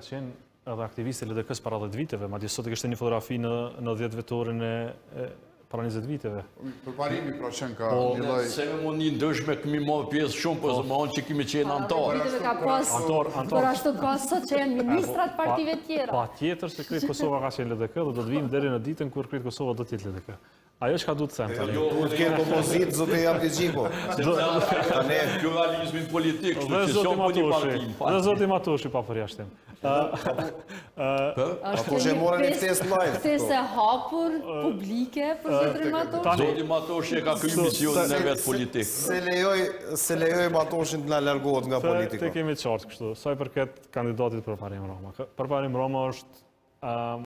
ka qenë edhe aktiviste LDK-s para 10 viteve, madje sot e kishte një fotografi në 10 vjetorin e para 20 viteve. Përparimi pra qenë ka një lloj. Se me mund një ndëshme këmi marrë pjesë shumë, po zë më anë që kemi qenë antarë. Por ashtu ka sot që janë ministrat partive tjera. Pa tjetër se Kretë Kosova ka qenë LDK dhe do të vim deri në ditën kur Kretë Kosova do të jetë LDK. Ajo që ka du të them tani. Duhet ketë opozitë, zote Japti Gjipo. Kjo realizmin politik, Dhe zoti Matoshi pa përjashtim. Ato që morën e ftesë live. Ftesë hapur, publike, për zotrin Matoshi. Zoti Matoshi e ka kryu misionin e vetë politik. Se lejoj Matoshin të na largohet nga politika. Te kemi qartë kështu, sa i përket kandidatit për Parim Roma. Për Parim Roma është